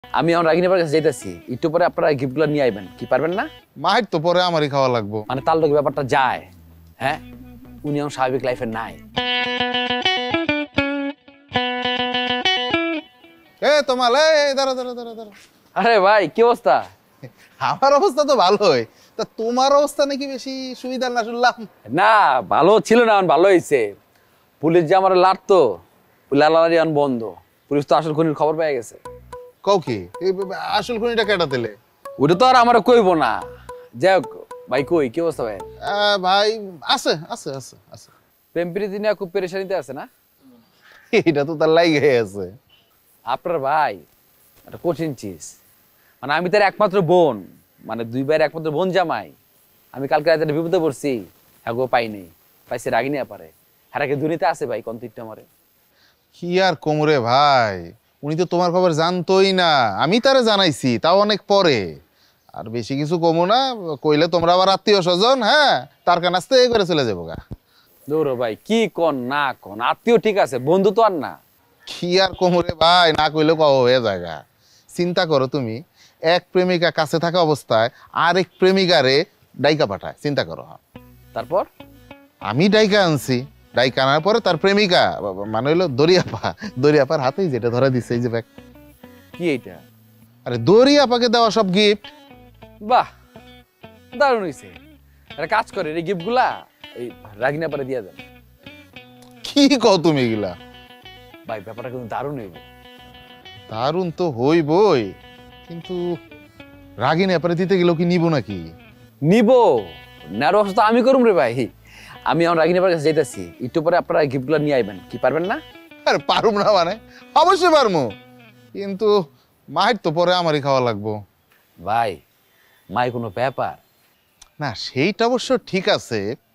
আমি এখন রাগিনীর কাছে যাইতেছি, একটু পরে আপনারা গিফটগুলো নিয়ে আইবেন, কি পারবেন না? মায়ের তো পরে আমারই খাওয়া লাগবো। মানে তার লোক ব্যাপারটা যায়, হ্যাঁ উনি এখন স্বাভাবিক লাইফে নাই। তোমার দাঁড়া দাঁড়া দাঁড়া দাঁড়া। আরে ভাই কি অবস্থা? আমার অবস্থা তো ভালোই, তা তোমার অবস্থা নাকি বেশি সুবিধা না শুনলাম? না ভালো ছিল না, ভালো হয়েছে। পুলিশ যে আমার লাড়তো, লালারি এখন বন্ধ। পুলিশ তো আসল খুনির খবর পেয়ে গেছে। কও কি আসল খুনিটা কেটা দিলে? ওটা তো আর আমার কইব না। যাই হোক ভাই, কই কি অবস্থা ভাই? ভাই আছে আছে আছে আছে। প্রেম প্রীতি নিয়ে খুব পেরেশানিতে আছে না? এটা তো তার লাগে আছে। আপনার ভাই একটা কঠিন চিজ, মানে আমি তার একমাত্র বোন, মানে দুই ভাইয়ের একমাত্র বোন জামাই। আমি কালকে রাতে বিপদে পড়ছি, হ্যাঁ পাইনি, পাইছে রাগিনী পারে। হ্যাঁ কি দুনিয়াতে আছে ভাই কন্তিটা মারে? কি আর কোমরে ভাই, উনি তো তোমার খবর জানতোই না, আমি তারে জানাইছি, তাও অনেক পরে। আর বেশি কিছু কমো না, কইলে তোমরা আবার আত্মীয় স্বজন, হ্যাঁ তার কান আসতে করে চলে যাবো গা। দৌড়ো ভাই, কি কন না কন, আত্মীয় ঠিক আছে, বন্ধু তো আর না। কি আর কোমরে ভাই, না কইলে কও হয়ে জায়গা। চিন্তা করো তুমি, এক প্রেমিকা কাছে থাকা অবস্থায় আরেক প্রেমিকারে ডাইকা পাঠায়, চিন্তা করো। তারপর আমি ডাইকা আনছি, ডাইকা আনার পরে তার প্রেমিকা মানে হইলো দরিয়াপা, দরিয়াপার হাতেই যেটা ধরা দিচ্ছে এই যে ব্যাগ। কি এইটা? আরে দরিয়াপাকে দেওয়া সব গিফট। বাহ দারুণ হইছে। একটা কাজ করে এই গিফট গুলা এই রাগিনা পারে দিয়ে দেন। কি কও তুমি এগুলা? ভাই ব্যাপারটা কিন্তু দারুণ হইব। দারুণ তো হইবই, কিন্তু রাগিনী ব্যাপারে দিতে গেলেও কি নিব নাকি? নিব নেওয়ার অবস্থা আমি করুম রে ভাই। আমি এখন রাগিনী কাছে যাইতেছি, একটু পরে আপনারা গিফট গুলো নিয়ে আইবেন, কি পারবেন না? আরে পারুম না মানে অবশ্যই পারমু, কিন্তু মায়ের তো পরে আমারই খাওয়া লাগবো। ভাই মাই কোনো ব্যাপার না, সেইটা অবশ্য ঠিক আছে।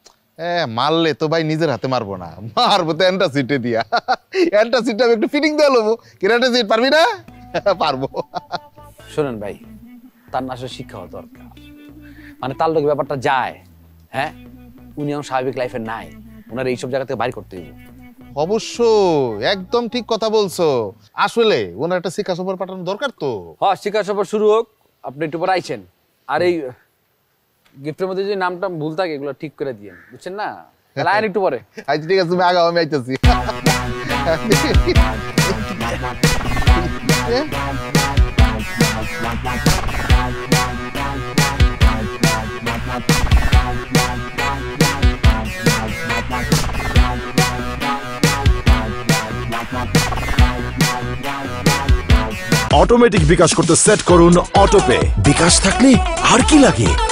মারলে তো ভাই নিজের হাতে মারবো না, মারবো তো অ্যান্টাসিডে দিয়া। অ্যান্টাসিডটা আমি একটু ফিটিং দিয়ে লবো। কি অ্যান্টাসিড পারবি না? পারবো। শোনেন ভাই, তার না আসলে শিক্ষা হওয়া দরকার। মানে তার লোক ব্যাপারটা যায়, হ্যাঁ উনি এখন স্বাভাবিক লাইফে নাই, ওনার এইসব জায়গা থেকে বাইর করতে হইব। অবশ্য একদম ঠিক কথা বলছো, আসলে ওনার একটা শিক্ষা সফর পাঠানো দরকার তো। হ্যাঁ শিক্ষা সফর শুরু হোক, আপনি একটু পরে আইছেন। আর এই গিফটের মধ্যে যদি নামটা ভুল থাকে এগুলো ঠিক করে দিয়েন, বুঝছেন না? তাহলে আইন একটু পরে। আচ্ছা ঠিক আছে, তুমি আগাও, আমি আইতেছি। অটোমেটিক বিকাশ করতে সেট করুন অটোপে। বিকাশ থাকলে আর কি লাগে।